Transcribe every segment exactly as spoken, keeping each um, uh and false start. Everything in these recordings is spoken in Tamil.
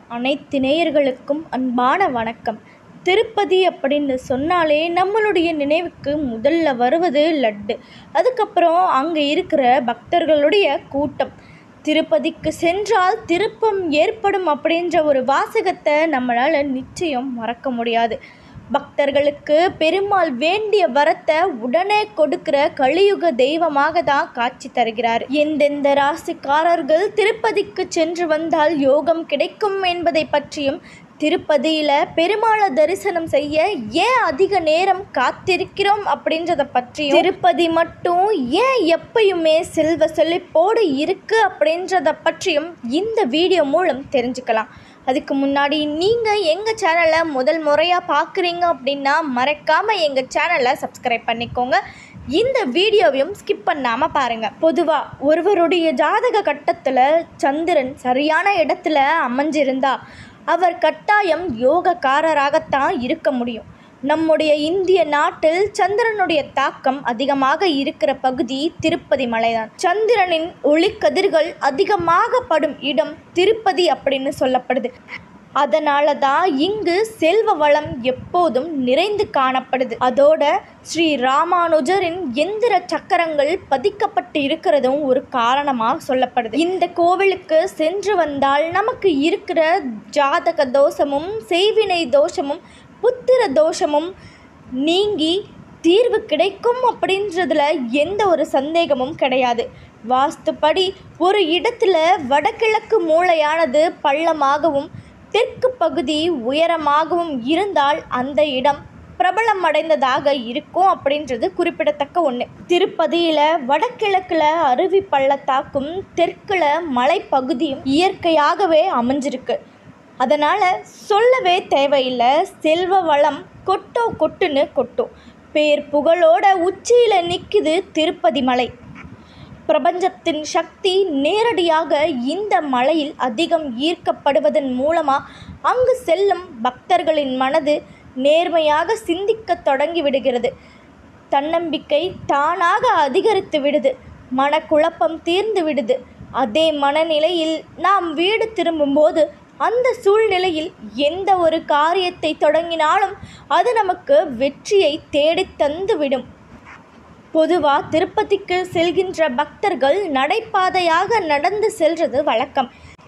அனைத்து நேயர்களுக்கும் அன்பான வணக்கம். திருப்பதி அப்படின்னு சொன்னாலே நம்மளுடைய நினைவுக்கு முதல்ல வருவது லட்டு. அதுக்கப்புறம் அங்கே இருக்கிற பக்தர்களுடைய கூட்டம். திருப்பதிக்கு சென்றால் திருப்பம் ஏற்படும் அப்படின்ற ஒரு வாசகத்தை நம்மளால் நிச்சயம் மறக்க முடியாது. பக்தர்களுக்கு பெருமாள் வேண்டிய வரத்தை உடனே கொடுக்கிற கலியுக தெய்வமாக தான் காட்சி தருகிறார். எந்தெந்த ராசிக்காரர்கள் திருப்பதிக்கு சென்று வந்தால் யோகம் கிடைக்கும் என்பதை பற்றியும், திருப்பதியில் பெருமாளை தரிசனம் செய்ய ஏன் அதிக நேரம் காத்திருக்கிறோம் அப்படின்றத பற்றியும், திருப்பதி மட்டும் ஏன் எப்பயுமே செல்வ செழிப்போடு இருக்கு அப்படின்றத பற்றியும் இந்த வீடியோ மூலம் தெரிஞ்சுக்கலாம். அதுக்கு முன்னாடி நீங்கள் எங்கள் சேனலை முதல் முறையாக பார்க்குறீங்க அப்படின்னா மறக்காமல் எங்கள் சேனலை சப்ஸ்கிரைப் பண்ணிக்கோங்க. இந்த வீடியோவையும் ஸ்கிப் பண்ணாமல் பாருங்கள். பொதுவாக ஒருவருடைய ஜாதக கட்டத்தில் சந்திரன் சரியான இடத்துல அமைஞ்சிருந்தா அவர் கட்டாயம் யோகக்காரராகத்தான் இருக்க முடியும். நம்முடைய இந்திய நாட்டில் சந்திரனுடைய தாக்கம் அதிகமாக இருக்கிற பகுதி திருப்பதி மலைதான். சந்திரனின் ஒளிக்கதிர்கள் அதிகமாக படும் இடம் திருப்பதி அப்படின்னு சொல்லப்படுது. அதனால தான் இங்கு செல்வ வளம் எப்போதும் நிறைந்து காணப்படுது. அதோட ஸ்ரீ ராமானுஜரின் எந்திர சக்கரங்கள் பதிக்கப்பட்டு இருக்கிறதும் ஒரு காரணமாக சொல்லப்படுது. இந்த கோவிலுக்கு சென்று வந்தால் நமக்கு இருக்கிற ஜாதக தோஷமும் செய்வினை தோஷமும் புத்திர தோஷமும் நீங்கி தீர்வு கிடைக்கும் அப்படின்றதுல எந்த ஒரு சந்தேகமும் கிடையாது. வாஸ்துப்படி ஒரு இடத்துல வடகிழக்கு மூலையானது பள்ளமாகவும் தெற்கு பகுதி உயரமாகவும் இருந்தால் அந்த இடம் பிரபலம் அடைந்ததாக இருக்கும் அப்படின்றது குறிப்பிடத்தக்க ஒன்று. திருப்பதியில் வடகிழக்கில் அருவி பள்ளத்தாக்கும் தெற்கில் மலைப்பகுதியும் இயற்கையாகவே அமைஞ்சிருக்கு. அதனால் சொல்லவே தேவையில்லை, செல்வ வளம் கொட்டோ கொட்டுன்னு கொட்டும். பேர் புகழோட உச்சியில் நிற்குது திருப்பதி மலை. பிரபஞ்சத்தின் சக்தி நேரடியாக இந்த மலையில் அதிகம் ஈர்க்கப்படுவதன் மூலமாக அங்கு செல்லும் பக்தர்களின் மனது நேர்மையாக சிந்திக்க தொடங்கி விடுகிறது. தன்னம்பிக்கை தானாக அதிகரித்து விடுது. மனக்குழப்பம் தீர்ந்து விடுது. அதே மனநிலையில் நாம் வீடு திரும்பும்போது அந்த சூழ்நிலையில் எந்த ஒரு காரியத்தை தொடங்கினாலும் அது நமக்கு வெற்றியை தேடி தந்து விடும். பொதுவாக திருப்பதிக்கு செல்கின்ற பக்தர்கள் நடைபாதையாக நடந்து செல்வது வழக்கம்.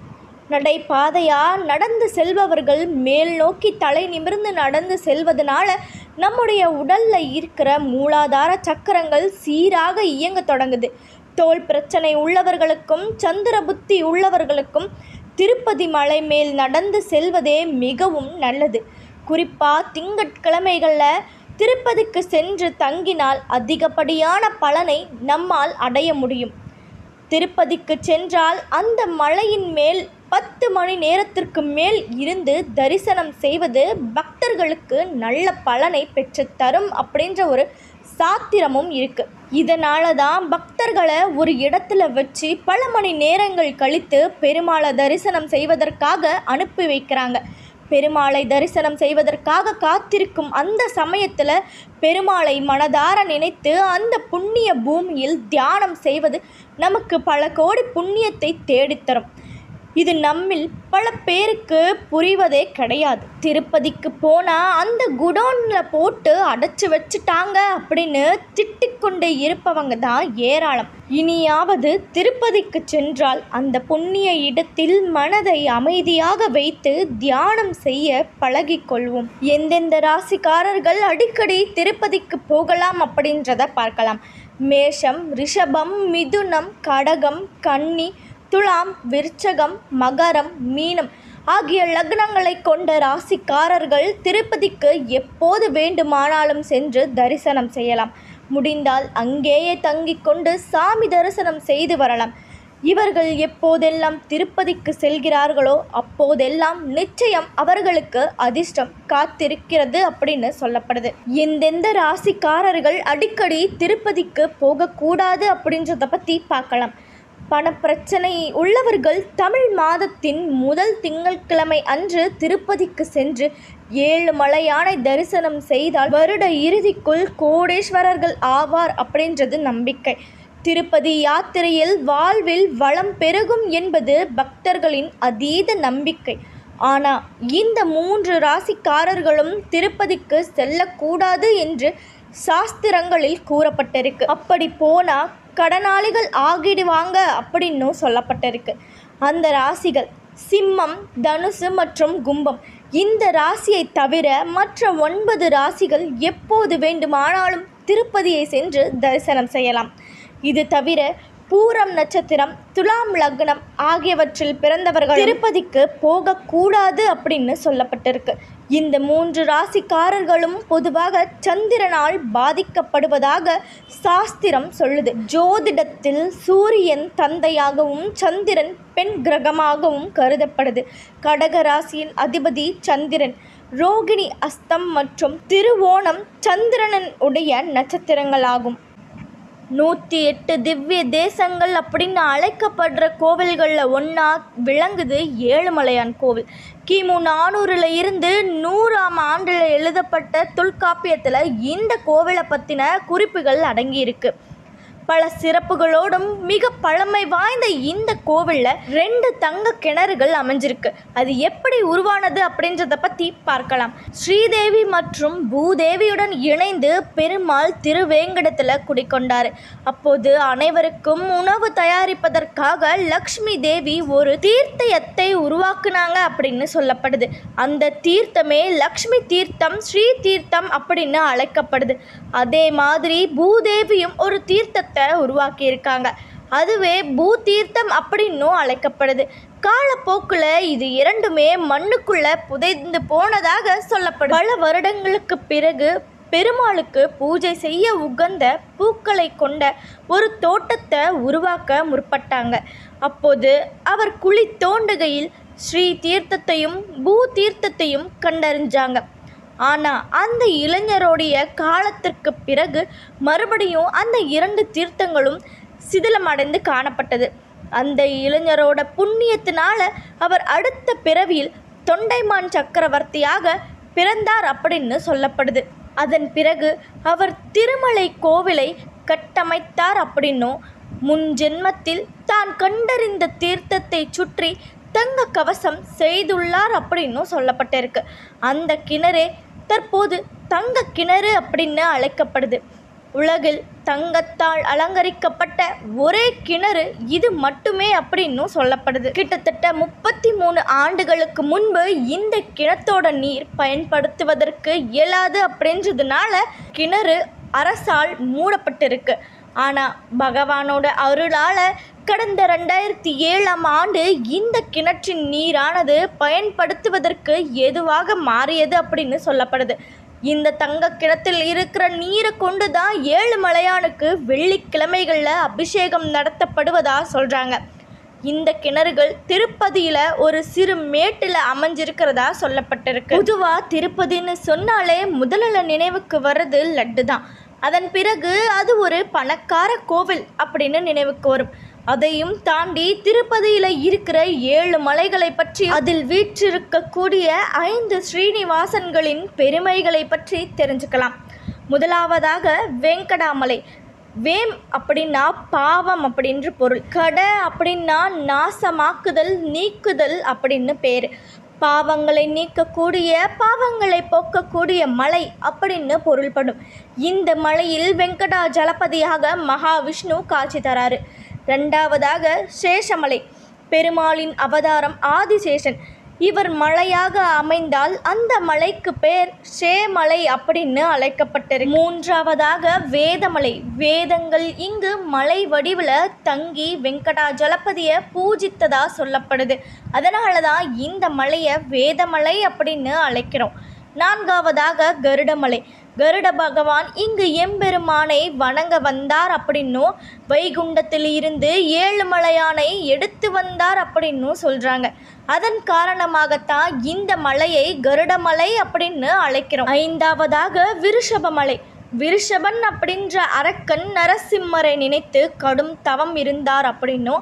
நடைபாதையாக நடந்து செல்பவர்கள் மேல் நோக்கி தலை நிமிர்ந்து நடந்து செல்வதனால நம்முடைய உடலில் இருக்கிற மூலாதார சக்கரங்கள் சீராக இயங்க தொடங்குது. தோல் பிரச்சனை உள்ளவர்களுக்கும் சந்திர புத்தி உள்ளவர்களுக்கும் திருப்பதி மலை மேல் நடந்து செல்வதே மிகவும் நல்லது. குறிப்பாக திங்கட்கிழமைகளில் திருப்பதிக்கு சென்று தங்கினால் அதிகப்படியான பலனை நம்மால் அடைய முடியும். திருப்பதிக்கு சென்றால் அந்த மலையின் மேல் பத்து மணி நேரத்திற்கு மேல் இருந்து தரிசனம் செய்வது பக்தர்களுக்கு நல்ல பலனை பெற்றுத்தரும் அப்படின்ற ஒரு சாத்திரமும் இருக்குது. இதனால தான் பக்தர்களை ஒரு இடத்துல வச்சு பல மணி நேரங்கள் கழித்து பெருமாளை தரிசனம் செய்வதற்காக அனுப்பி வைக்கிறாங்க. பெருமாளை தரிசனம் செய்வதற்காக காத்திருக்கும் அந்த சமயத்தில் பெருமாளை மனதார நினைத்து அந்த புண்ணிய பூமியில் தியானம் செய்வது நமக்கு பல கோடி புண்ணியத்தை தேடித்தரும். இது நம்மில் பல பேருக்கு புரிவதே கிடையாது. திருப்பதிக்கு போனால் அந்த குடோனில் போட்டு அடைச்சி வச்சுட்டாங்க அப்படின்னு திட்டிக்கொண்டே இருப்பவங்க தான் ஏராளம். இனியாவது திருப்பதிக்கு சென்றால் அந்த புண்ணிய இடத்தில் மனதை அமைதியாக வைத்து தியானம் செய்ய பழகிக்கொள்வோம். எந்தெந்த ராசிக்காரர்கள் அடிக்கடி திருப்பதிக்கு போகலாம் அப்படின்றத பார்க்கலாம். மேஷம், ரிஷபம், மிதுனம், கடகம், கன்னி, துலாம், விருச்சகம், மகரம், மீனம் ஆகிய லக்னங்களை கொண்ட ராசிக்காரர்கள் திருப்பதிக்கு எப்போது வேண்டுமானாலும் சென்று தரிசனம் செய்யலாம். முடிந்தால் அங்கேயே தங்கிக் கொண்டு சாமி தரிசனம் செய்து வரலாம். இவர்கள் எப்போதெல்லாம் திருப்பதிக்கு செல்கிறார்களோ அப்போதெல்லாம் நிச்சயம் அவர்களுக்கு அதிர்ஷ்டம் காத்திருக்கிறது அப்படின்னு சொல்லப்படுது. எந்தெந்த ராசிக்காரர்கள் அடிக்கடி திருப்பதிக்கு போகக்கூடாது அப்படின்றத பற்றி பார்க்கலாம். பணப்பிரச்சனை உள்ளவர்கள் தமிழ் மாதத்தின் முதல் திங்கட்கிழமை அன்று திருப்பதிக்கு சென்று ஏழு மலையானை தரிசனம் செய்தால் வருட இறுதிக்குள் கோடீஸ்வரர்கள் ஆவார் அப்படின்றது நம்பிக்கை. திருப்பதி யாத்திரையில் வாழ்வில் வளம் பெருகும் என்பது பக்தர்களின் அதீத நம்பிக்கை. ஆனால் இந்த மூன்று ராசிக்காரர்களும் திருப்பதிக்கு செல்லக்கூடாது என்று சாஸ்திரங்களில் கூறப்பட்டிருக்கு. அப்படி போனால் கடனாளிகள் ஆகிடுவாங்க அப்படின்னும் சொல்லப்பட்டிருக்கு. அந்த ராசிகள் சிம்மம், தனுசு மற்றும் கும்பம். இந்த ராசியை தவிர மற்ற ஒன்பது ராசிகள் எப்போது வேண்டுமானாலும் திருப்பதியை சென்று தரிசனம் செய்யலாம். இது தவிர பூரம் நட்சத்திரம், துலாம் லக்னம் ஆகியவற்றில் பிறந்தவர்கள் திருப்பதிக்கு போகக்கூடாது அப்படின்னு சொல்லப்பட்டிருக்கு. இந்த மூன்று ராசிக்காரர்களும் பொதுவாக சந்திரனால் பாதிக்கப்படுவதாக சாஸ்திரம் சொல்லுது. ஜோதிடத்தில் சூரியன் தந்தையாகவும் சந்திரன் பெண் கிரகமாகவும் கருதப்படுது. கடக ராசியின் அதிபதி சந்திரன். ரோகிணி, அஸ்தம் மற்றும் திருவோணம் சந்திரனின் உடைய நட்சத்திரங்களாகும். நூற்றி எட்டு திவ்ய தேசங்கள் அப்படின்னு அழைக்கப்படுற கோவில்களில் ஒன்றா விளங்குது ஏழுமலையான் கோவில். கிமு நானூறில் இருந்து நூறாம் ஆண்டில் எழுதப்பட்ட தொல்காப்பியத்தில் இந்த கோவிலை பற்றின குறிப்புகள் அடங்கியிருக்கு. பல சிறப்புகளோடும் மிக பழமை வாய்ந்த இந்த கோவிலில் ரெண்டு தங்க கிணறுகள் அமைஞ்சிருக்கு. அது எப்படி உருவானது அப்படின்றத பற்றி பார்க்கலாம். ஸ்ரீதேவி மற்றும் பூதேவியுடன் இணைந்து பெருமாள் திருவேங்கடத்தில் குடிக்கொண்டார். அப்போது அனைவருக்கும் உணவு தயாரிப்பதற்காக லக்ஷ்மி தேவி ஒரு தீர்த்தத்தை உருவாக்குனாங்க அப்படின்னு சொல்லப்படுது. அந்த தீர்த்தமே லக்ஷ்மி தீர்த்தம், ஸ்ரீ தீர்த்தம் அப்படின்னு அழைக்கப்படுது. அதே மாதிரி பூதேவியும் ஒரு தீர்த்தத்தை உருவாக்கி இருக்காங்க. அதுவே பூதீர்த்தம் அப்படின்னும் அழைக்கப்படுது. காலப்போக்கில் இது இரண்டுமே மண்ணுக்குள்ள புதைந்து போனதாக சொல்லப்படுது. பல வருடங்களுக்கு பிறகு பெருமாளுக்கு பூஜை செய்ய உகந்த பூக்களை கொண்ட ஒரு தோட்டத்தை உருவாக்க முற்பட்டாங்க. அப்போது அவர் குழி தோண்டுகையில் ஸ்ரீ தீர்த்தத்தையும் பூ தீர்த்தத்தையும் கண்டறிஞ்சாங்க. ஆனால் அந்த இளைஞருடைய காலத்திற்கு பிறகு மறுபடியும் அந்த இரண்டு தீர்த்தங்களும் சிதிலமடைந்து காணப்பட்டது. அந்த இளைஞரோட புண்ணியத்தினால அவர் அடுத்த பிறவியில் தொண்டைமான் சக்கரவர்த்தியாக பிறந்தார் அப்படின்னு சொல்லப்படுது. அதன் பிறகு அவர் திருமலை கோவிலை கட்டமைத்தார் அப்படின்னும், முன் ஜென்மத்தில் தான் கண்டறிந்த தீர்த்தத்தை சுற்றி தங்க கவசம் செய்துள்ளார் அப்படின்னும் சொல்லப்பட்டிருக்கு. அந்த கிணறே தற்போது தங்க கிணறு அப்படின்னு அழைக்கப்படுது. உலகில் தங்கத்தால் அலங்கரிக்கப்பட்ட ஒரே கிணறு இது மட்டுமே அப்படின்னும் சொல்லப்படுது. கிட்டத்தட்ட முப்பத்தி மூணு ஆண்டுகளுக்கு முன்பு இந்த கிணத்தோட நீர் பயன்படுத்துவதற்கு இயலாது அப்படின்றதுனால கிணறு அரசால் மூடப்பட்டிருக்கு. ஆனால் பகவானோட அருளால் கடந்த ரெண்டாயிரத்தி ஏழாம் ஆண்டு இந்த கிணற்றின் நீரானது பயன்படுத்துவதற்கு ஏதுவாக மாறியது அப்படின்னு சொல்லப்படுது. இந்த தங்க கிணத்தில் இருக்கிற நீரை கொண்டு தான் ஏழுமலையானுக்கு வெள்ளிக்கிழமைகளில் அபிஷேகம் நடத்தப்படுவதா சொல்கிறாங்க. இந்த கிணறுகள் திருப்பதியில் ஒரு சிறு மேட்டில் அமைஞ்சிருக்கிறதா சொல்லப்பட்டிருக்கு. பொதுவாக திருப்பதின்னு சொன்னாலே முதல்ல நினைவுக்கு வர்றது லட்டு தான். அதன் பிறகு அது ஒரு பணக்கார கோவில் அப்படின்னு நினைவுக்கு வரும். அதையும் தாண்டி திருப்பதியில் இருக்கிற ஏழு மலைகளை பற்றி, அதில் வீற்றிருக்கக்கூடிய ஐந்து ஸ்ரீனிவாசன்களின் பெருமைகளை பற்றி தெரிஞ்சுக்கலாம். முதலாவதாக வெங்கடாமலை. வேம் அப்படின்னா பாவம் அப்படின்ற பொருள். கட அப்படின்னா நாசமாக்குதல், நீக்குதல் அப்படின்னு பேர். பாவங்களை நீக்கக்கூடிய, பாவங்களை போக்கக்கூடிய மலை அப்படின்னு பொருள்படும். இந்த மலையில் வெங்கடாஜலபதியாக மகாவிஷ்ணு காட்சி தராரு. ரெண்டாவதாக சேஷமலை. பெருமாளின் அவதாரம் ஆதிசேஷன். இவர் மலையாக அமைந்தால் அந்த மலைக்கு பேர் சேமலை அப்படின்னு அழைக்கப்பட்டிருக்கு. மூன்றாவதாக வேதமலை. வேதங்கள் இங்கு மலை வடிவில் தங்கி வெங்கடாஜலபதியை பூஜித்ததா சொல்லப்படுது. அதனால தான் இந்த மலையை வேதமலை அப்படின்னு அழைக்கிறோம். நான்காவதாக கருடமலை. கருட பகவான் இங்கு எம்பெருமானை வணங்க வந்தார் அப்படின்னும், வைகுண்டத்தில் இருந்து ஏழுமலையானை எடுத்து வந்தார் அப்படின்னும் சொல்கிறாங்க. அதன் காரணமாகத்தான் இந்த மலையை கருடமலை அப்படின்னு அழைக்கிறோம். ஐந்தாவதாக விருஷபமலை. விருஷபன் அப்படின்ற அரக்கன் நரசிம்மரை நினைத்து கடும் தவம் இருந்தார் அப்படின்னும்,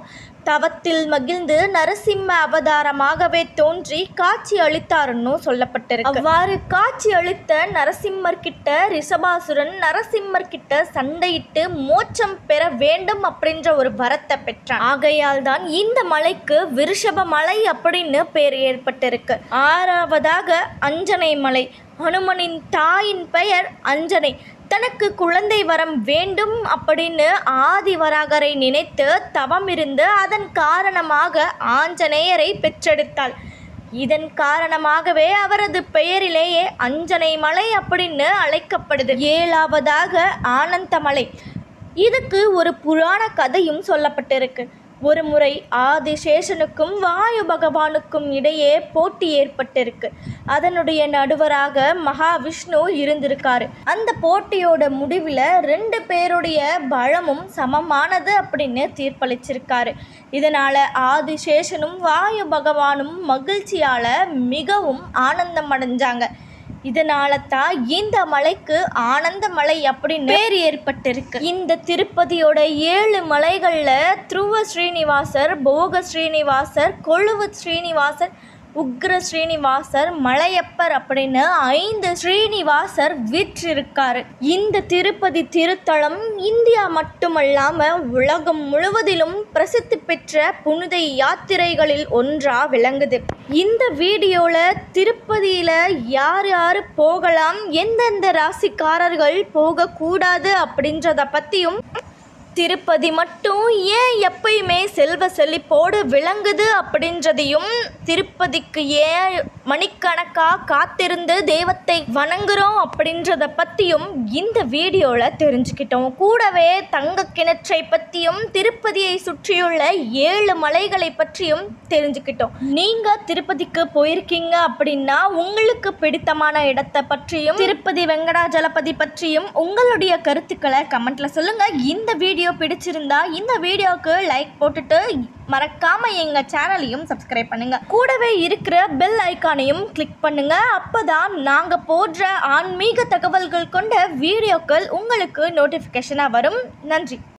தவத்தில் மகிழ்ந்து நரசிம்ம அவதாரமாகவே தோன்றி காட்சி அளித்தாருன்னு சொல்லப்பட்டிருக்கு. அவ்வாறு காட்சி அளித்த நரசிம்மர் கிட்ட ரிஷபாசுரன் நரசிம்மர் கிட்ட சண்டையிட்டு மோட்சம் பெற வேண்டும் அப்படின்ற ஒரு வரத்தை பெற்றான். ஆகையால் தான் இந்த மலைக்கு விருஷப மலை அப்படின்னு பேர் ஏற்பட்டிருக்கு. ஆறாவதாக அஞ்சனை மலை. ஹனுமனின் தாயின் பெயர் அஞ்சனை. தனக்கு குழந்தை வரம் வேண்டும் அப்படின்னு ஆதிவராகரை நினைத்து தவம் இருந்து அதன் காரணமாக ஆஞ்சநேயரை பெற்றெடுத்தாள். இதன் காரணமாகவே அவரது பெயரிலேயே அஞ்சனை மலை அப்படின்னு அழைக்கப்படுது. ஏழாவதாக ஆனந்தமலை. இதுக்கு ஒரு புராண கதையும் சொல்லப்பட்டிருக்கு. ஒரு முறை ஆதிசேஷனுக்கும் வாயு பகவானுக்கும் இடையே போட்டி ஏற்பட்டிருக்கு. அதனுடைய நடுவராக மகாவிஷ்ணு இருந்திருக்காரு. அந்த போட்டியோட முடிவில் ரெண்டு பேருடைய பலமும் சமமானது அப்படின்னு தீர்ப்பளிச்சிருக்காரு. இதனால் ஆதிசேஷனும் வாயு பகவானும் மகிழ்ச்சியால் மிகவும் ஆனந்தம் அடைஞ்சாங்க. இதனால தான் இந்த மலைக்கு ஆனந்த மலை அப்படின்னு பேர் ஏற்பட்டிருக்கு. இந்த திருப்பதியோட ஏழு மலைகளில் துருவ ஸ்ரீனிவாசர், போக ஸ்ரீனிவாசர், கொழுவு ஸ்ரீனிவாசர், உக்ர ஸ்ரீனிவாசர், மலையப்பர் அப்படின்னு ஐந்து ஸ்ரீனிவாசர் வீற்றிருக்காரு. இந்த திருப்பதி திருத்தலம் இந்தியா மட்டுமல்லாம உலகம் முழுவதிலும் பிரசித்தி பெற்ற புனித யாத்திரைகளில் ஒன்றா விளங்குது. இந்த வீடியோல திருப்பதியில யார் யார் போகலாம், எந்தெந்த ராசிக்காரர்கள் போகக்கூடாது அப்படின்றத பத்தியும், திருப்பதி மட்டும் ஏன் எப்பயுமே செல்வ செழிப்போடு விளங்குது அப்படின்றதையும், திருப்பதிக்கு ஏன் மணிக்கணக்காக காத்திருந்து தெய்வத்தை வணங்குறோம் அப்படின்றத பற்றியும் இந்த வீடியோவில் தெரிஞ்சுக்கிட்டோம். கூடவே தங்க கிணற்றை பற்றியும் திருப்பதியை சுற்றியுள்ள ஏழு மலைகளை பற்றியும் தெரிஞ்சுக்கிட்டோம். நீங்கள் திருப்பதிக்கு போயிருக்கீங்க அப்படின்னா உங்களுக்கு பிடித்தமான இடத்தை பற்றியும் திருப்பதி வெங்கடாஜலபதி பற்றியும் உங்களுடைய கருத்துக்களை கமெண்ட்ல சொல்லுங்கள். இந்த வீடியோ பிடிச்சிருந்தா இந்த வீடியோவுக்கு லைக் போட்டுட்டு மறக்காம எங்க சேனலையும் சப்ஸ்கிரைப் பண்ணுங்க. கூடவே இருக்கிற பெல் ஐக்கானையும் கிளிக் பண்ணுங்க. அப்பதான் நாங்க போடுற ஆன்மீக தகவல்கள் கொண்ட வீடியோக்கள் உங்களுக்கு நோட்டிஃபிகேஷனா வரும். நன்றி.